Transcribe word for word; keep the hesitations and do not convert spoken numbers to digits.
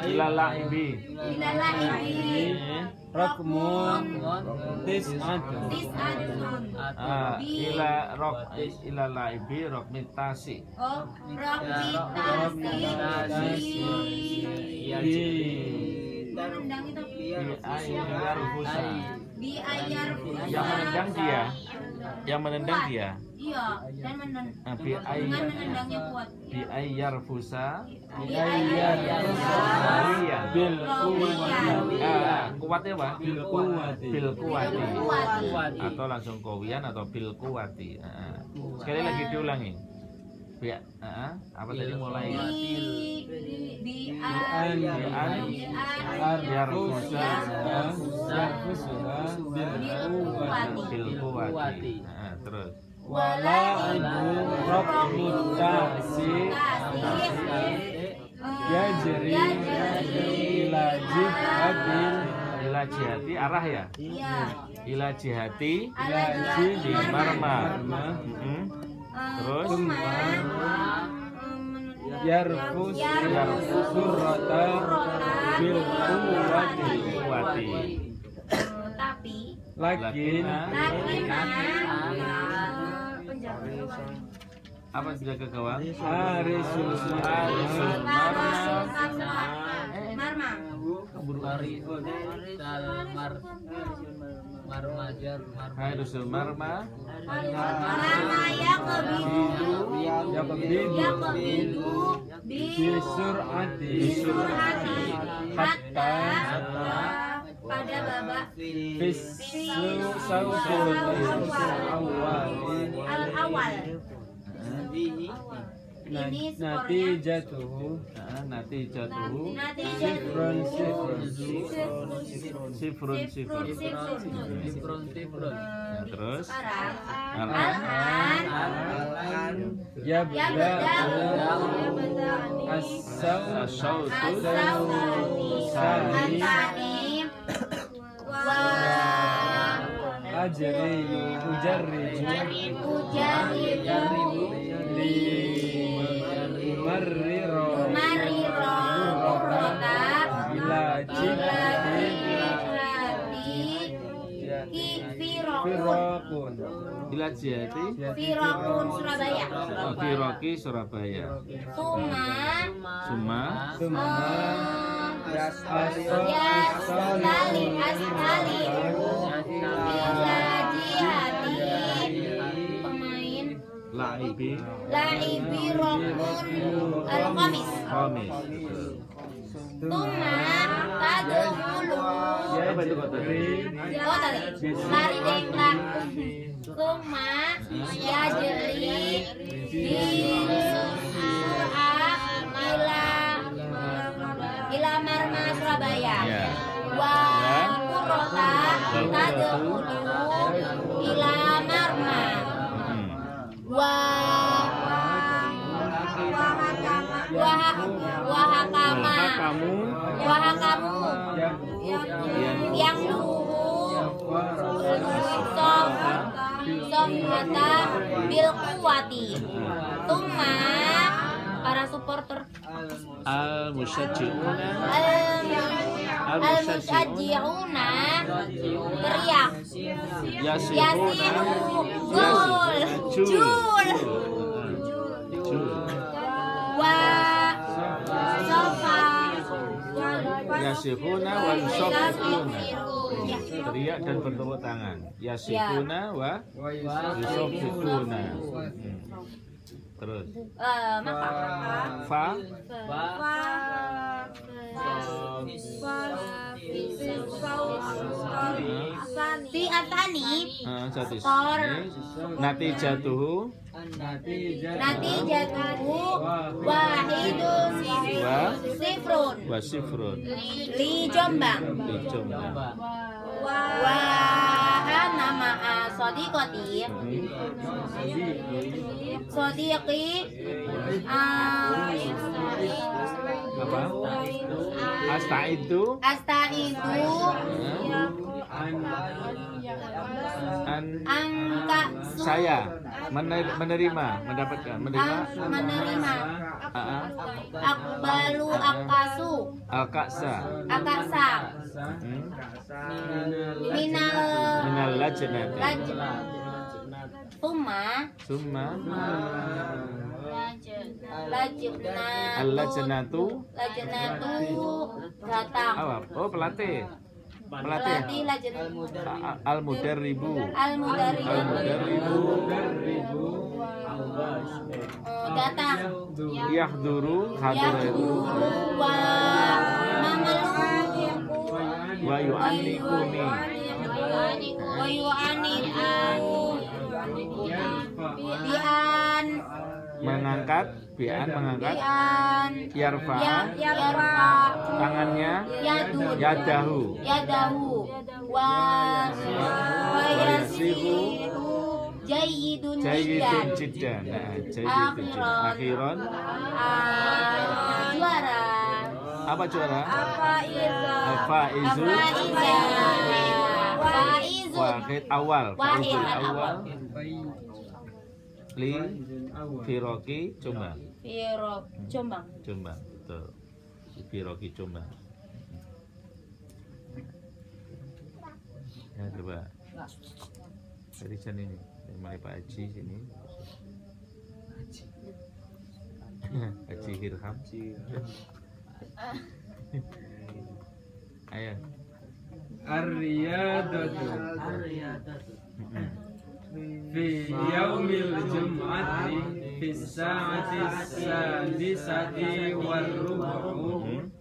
Ilalaibi. Ilalaibi. Rokmun tis'atun. Tis'atun. Ah, ila rok ilalaibi rokmitasi. Oh, rokmitasi. Menendang itu. Bi ayar fusa. Bi ayar fusa. Yang menendang dia. Yang menendang dia. Iya, dan menendang. Ah, bi Dengan ayar. menendangnya kuat. Bi ayar fusa. Bi ayar fusa. Iya. Bil kuwati. Ah, kuatnya apa? Bil kuwati. Bil kuwati. Kuwati. Atau langsung kowian atau bil kuwati. Ah. Sekali lagi diulangi. Bi ah, apa tadi mulai? Bi bi An ayar Yar fusa. yarfusuha bil kuwati. Bil kuwati. Ah, terus. Wala ibu rokmitasi yajri ila jihadil Ila jihati arah ya? Iya. Ila jihati ila jihadil marma. marma Mm-mm. Terus yarfus yarfusurrata bil kuwati. Kuwati. Tapi Lakin lagi Apa jaga gawang? Arisul Arisul marma. Marma. Keburu hari. Mar marmajar Arisul marma. Marma ya kebidu. Yakebidu Yakebidu bisur'ati bisur'ati hatta hatta pada babak Fislu sawful awali al awal. Nanti jatuh Nah, nanti jatuh. Nanti Sifrun sifrun Sifrun sifrun. sifrun. sifron sifron Nah, terus Sekarang Al-an. al-an Ya ya beda bedani Asal Asautu. asawani antani wa Ajri Ujarriju ujaribu Li Marriro mariro rota Ila jihati ki firokun Firokun Ila jihati. firokun Surabaya. Oh, Firoki Surabaya. Suma Suma. Summa Asal ya Asal asali asali ila jihati pemain Laibi. laibi rokun al khamis. Khamis. Tuma tadkhulu Apa itu kata? oh tadi lari dengklang. Tuma yajri bisur'a ila ila marma Surabaya. Ya. Wa qurrata tadkhulu ila marma. Hmm. Wa wahakama Kamu wahakamu yang som somhata bil kuwati. Tuma para supporter al musajjiuna al musajjiuna teriak yasihuna yasihu gol jul wa sofa yasihuna wa yusofifuna. Teriak dan bertepuk tangan. Yasihuna wa yusofifuna. Hmm. Terus eh maka fa Ti atani ah, jatuh Tor. sini. Nati jatuh nanti jatuh wahidun wa sifrun wa sifrun. li Jombang Di Jombang. wa ana ma'a sadiqati sadiqi ah, Apa? Asta itu astaidu an angka saya mener- menerima mendapatkan menerima menerima ah, ah. akbalu akasu Al-Ka'sa. Akasa. Hmm? Minal. Minal lajnati. Lajna. Tuma. Summa Lajna. al-lajnatu. Lajnatu datang. Apa? Oh, pelatih. Pelatih. Pelatih lajna. A- Al-mudarribu. Al-Mudarribu. Al-mudarribu. Oh, datang. Yahduru. Haduru. Yahduru wa mamalu Wa yu'annikuni. wa yu'aniku bi'an Mengangkat. Bi'an mengangkat. bi'an Yarfa. ya yarfa Tangannya. yadun Yadahu. yadahu wa wa yasiru jayyidun Jayyidun jiddan jiddan. Nah, jayyidun jiddan. Akhiran. Ah, juara Apa juara? Faiza Al-faizu. Faiza Faizun Wahid awal. Wahid Faizul al-awwal. Li Firoki Jombang. Firo Jombang. Jombang. Betul. Firoki Jombang. Ya coba. Dari sana ini. Dari mulai Pak Haji sini. Haji Hirham. Ayo. Ar-riyadatu Mm-mm. fi yaumil jum'ati fi sa'ati sadisati war rubu'u